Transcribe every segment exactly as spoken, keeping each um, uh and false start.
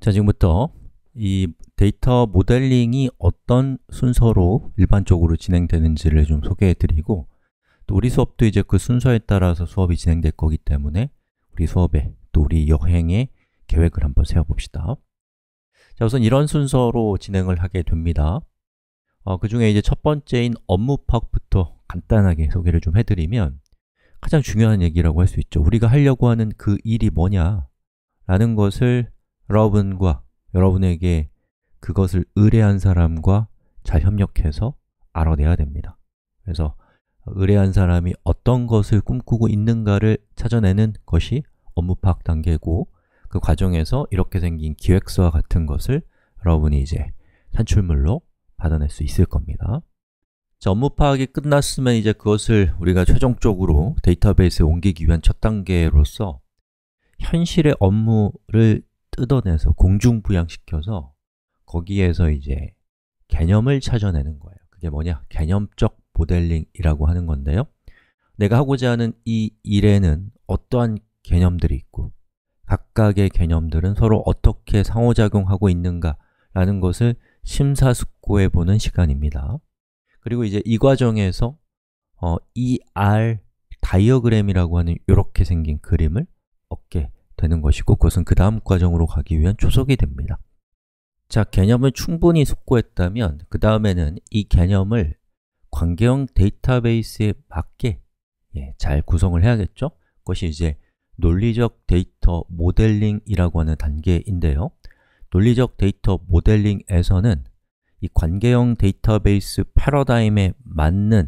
자, 지금부터 이 데이터 모델링이 어떤 순서로 일반적으로 진행되는지를 좀 소개해 드리고, 또 우리 수업도 이제 그 순서에 따라서 수업이 진행될 거기 때문에 우리 수업에, 또 우리 여행의 계획을 한번 세워봅시다. 자, 우선 이런 순서로 진행을 하게 됩니다. 어, 그 중에 이제 첫 번째인 업무 파악부터 간단하게 소개를 좀 해드리면, 가장 중요한 얘기라고 할 수 있죠. 우리가 하려고 하는 그 일이 뭐냐 라는 것을 여러분과 여러분에게 그것을 의뢰한 사람과 잘 협력해서 알아내야 됩니다. 그래서 의뢰한 사람이 어떤 것을 꿈꾸고 있는가를 찾아내는 것이 업무 파악 단계고, 그 과정에서 이렇게 생긴 기획서와 같은 것을 여러분이 이제 산출물로 받아낼 수 있을 겁니다. 자, 업무 파악이 끝났으면 이제 그것을 우리가 최종적으로 데이터베이스에 옮기기 위한 첫 단계로서 현실의 업무를 뜯어내서 공중부양시켜서 거기에서 이제 개념을 찾아내는 거예요. 그게 뭐냐? 개념적 모델링이라고 하는 건데요. 내가 하고자 하는 이 일에는 어떠한 개념들이 있고, 각각의 개념들은 서로 어떻게 상호작용하고 있는가 라는 것을 심사숙고해 보는 시간입니다. 그리고 이제 이 과정에서 어, 이알 다이어그램이라고 하는 이렇게 생긴 그림을 얻게 되는 것이고, 그것은 그 다음 과정으로 가기 위한 초석이 됩니다. 자, 개념을 충분히 숙고했다면 그 다음에는 이 개념을 관계형 데이터베이스에 맞게 예, 잘 구성을 해야겠죠? 그것이 이제 논리적 데이터 모델링이라고 하는 단계인데요. 논리적 데이터 모델링에서는 이 관계형 데이터베이스 패러다임에 맞는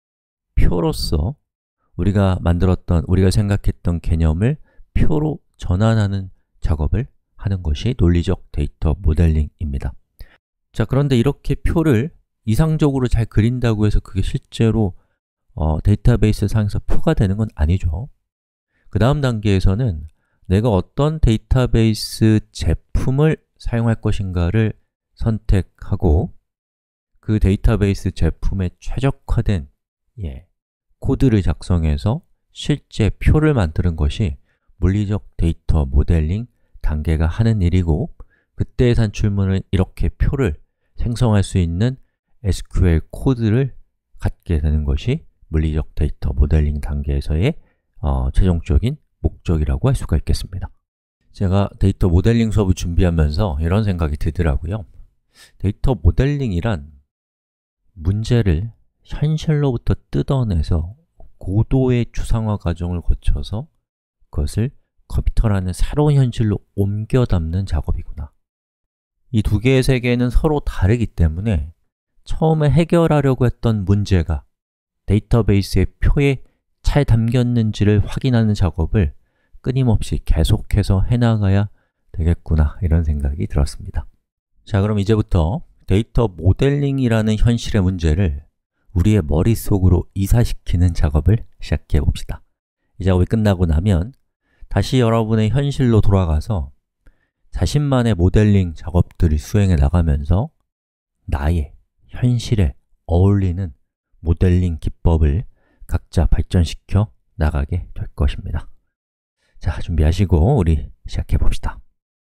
표로서 우리가 만들었던, 우리가 생각했던 개념을 표로 전환하는 작업을 하는 것이 논리적 데이터 모델링입니다. 자, 그런데 이렇게 표를 이상적으로 잘 그린다고 해서 그게 실제로 어, 데이터베이스 상에서 표가 되는 건 아니죠. 그 다음 단계에서는 내가 어떤 데이터베이스 제품을 사용할 것인가를 선택하고, 그 데이터베이스 제품에 최적화된 예, 코드를 작성해서 실제 표를 만드는 것이 물리적 데이터 모델링 단계가 하는 일이고, 그때의 산출물은 이렇게 표를 생성할 수 있는 에스큐엘 코드를 갖게 되는 것이 물리적 데이터 모델링 단계에서의 어, 최종적인 목적이라고 할 수가 있겠습니다. 제가 데이터 모델링 수업을 준비하면서 이런 생각이 들더라고요. 데이터 모델링이란 문제를 현실로부터 뜯어내서 고도의 추상화 과정을 거쳐서 그것을 컴퓨터라는 새로운 현실로 옮겨 담는 작업이구나. 이 두 개의 세계는 서로 다르기 때문에 처음에 해결하려고 했던 문제가 데이터베이스의 표에 잘 담겼는지를 확인하는 작업을 끊임없이 계속해서 해나가야 되겠구나, 이런 생각이 들었습니다. 자, 그럼 이제부터 데이터 모델링이라는 현실의 문제를 우리의 머릿속으로 이사시키는 작업을 시작해 봅시다. 이 작업이 끝나고 나면 다시 여러분의 현실로 돌아가서 자신만의 모델링 작업들을 수행해 나가면서 나의 현실에 어울리는 모델링 기법을 각자 발전시켜 나가게 될 것입니다. 자, 준비하시고 우리 시작해 봅시다.